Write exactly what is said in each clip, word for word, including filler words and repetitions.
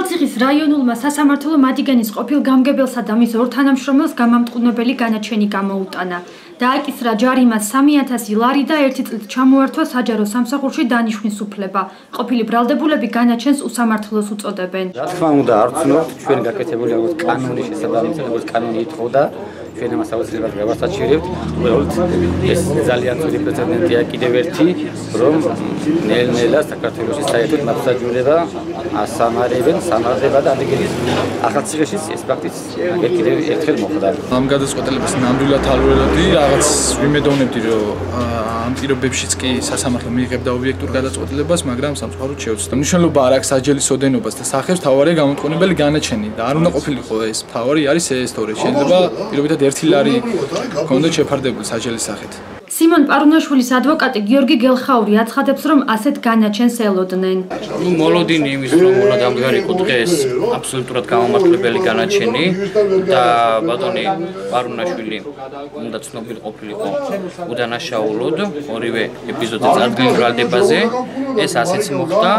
ხევსურეთის რაიონულმა სასამართლო მადიგანის ყოფილ გამგებელსა და მის ორ თანამშრომელს გამამტყუნებელი განაჩენი გამოუტანა. დააკისრა ჯარიმა სამი ათასი ლარი და ერთი წლით ჩამოართვა საჯარო სამსახურში დანიშვნის უფლება. ყოფილი ბრალდებულები განაჩენს უსამართლოს უწოდებენ. რა თქმა უნდა, არ ვცნობთ ჩვენ გაკეთებული როგორც კანონის შესაბამისად, როგორც კანონი ითხოვდა. ჩვენ ამას აუცილებლად გავასაჩივრებთ. უბრალოდ ეს ძალიან ძველი პრეცედენტია კიდევ ერთი, რომ ნელ-ნელა საქართველოში საერთოდ მართლმსაჯულება ასამარებენ, სამარდება და ამიგენის ახალციხეშიც ეს ფაქტიც კიდევ ერთხელ მოხდა. ამ გადაწყვეტილებას ნამდვილად ალვეროდი, რაღაც ვიმედოვნებდი, რომ ამ პირობებშიც კი სასამართლო მიიღებდა ობიექტურ გადაწყვეტილებას, მაგრამ სამწუხაროდ შეუცდა. მნიშვნელობა არ აქვს საჯელის ოდენობას და სახებს თავარია გამომტყუნებელი განაჩენი და არ უნდა ყოფილიყო ეს თავარი არის ეს თორე შეიძლება პირობითად ერთი ლარი ჰქონდეთ შეფარდებული საჯელის სახით. სიმონ პარუნაშვილის ადვოკატი გიორგი გელხაური აცხადებს, რომ ასეთ განაჩენს ელოდნენ. ნუ მოლოდინი იმის რომ უნდა დამდგარიყო დღეს აბსოლუტურად გამომართლებელი განაჩენი და ბატონი პარუნაშვილი უნდა ცნობილი ყოფილიყო უდანაშაულოდ ორივე ეპიზოდზე წარდგენილ ბრალდებაზე. ეს ასეც მოხდა.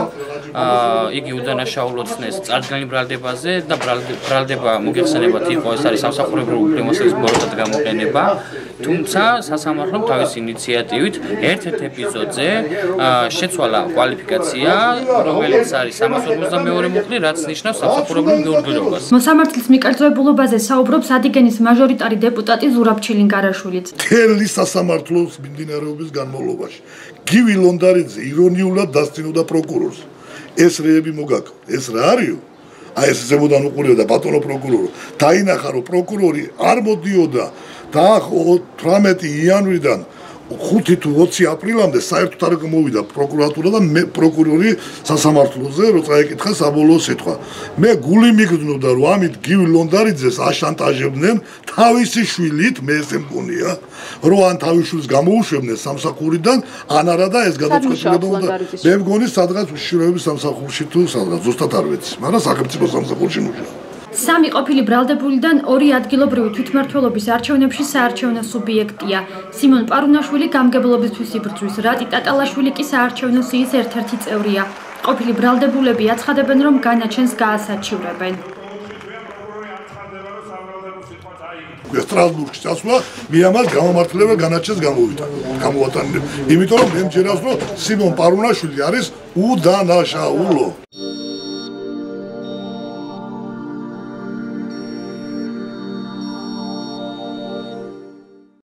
იგი უდანაშაულოდ ცნეს წარდგენილ ბრალდებაზე და ბრალდება მოგეხსენებათ იყო ეს არის სამსახურებრივი უფლებამოსილების მოროდად გამოყენება. თუმცა სასამართლომ თავის ინიციატივით ერთ-ერთ ეპიზოდზე შეცვალა კვალიფიკაცია, რომელიც არის სამას ორმოცდამეორე მუხლი, რაც ნიშნავს სამსახურებრივ გეურგლობას. მოსამართლის მიკერძოებულობაზე საუბრობს ადიგენის მაჟორიტარი დეპუტატი ზურაბ ჩილინგარაშვილიც. მთელი სასამართლოს მიმდინარეობის განმავლობაში გივი ლონდარიძე ირონიულად დასცინოდა პროკურორს. ეს რეები მოგაკ, ეს რა არისო? აი ეს ზემოდან უყურებდა ბატონო პროკურორო. დაინახა რომ პროკურორი არ მოდიოდა და თვრამეტი იანვრიდან ხუთი თუ ოცი აპრილამდე საერთოდ არ გამოვიდა პროკურატურა და მე პროკურორი სასამართლოზე რო წაეკითხა საბოლოო სიტყვა. მე გული მიგრძნობდა რომ ამით გივი ლონდარიძეს აშანტაჟებდნენ თავისი შვილით, მე ესე მგონია, რომ ან თავის შვილს გამოუშვებდნენ სამსახურიდან, ან არა და ეს გადაწყვეტილება უნდა მე მგონი სადღაც უშიშროების სამსახურში თუ სადღაც ზუსტად არ ვიცი, მაგრამ სახელმწიფო სამსახურში მუშაობს. სამი ყოფილი ბრალდებულიდან ორი ადგილობრივი თვითმმართველობის არჩევნებში საარჩევნო სუბიექტია. სიმონ პარუნაშვილი გამგებლობისთვის იბრძვის, რატი ტატალაშვილი კი საარჩევნო სიის ერთ-ერთი წევრია. ყოფილი ბრალდებულები აცხადებენ, რომ განაჩენს გაასაჩივრებენ. სტრასბურგში წასვლა, მე ამას გამომართლებელ განაჩენს გამოვიდა. გამოვატანე. იმიტომ რომ მე მჯერავს, რომ სიმონ პარუნაშვილი არის უდანაშაულო.